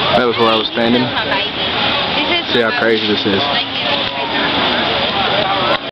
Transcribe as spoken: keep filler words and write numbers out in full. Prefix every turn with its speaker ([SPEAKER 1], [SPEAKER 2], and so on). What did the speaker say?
[SPEAKER 1] That was where I was standing. See how crazy this is.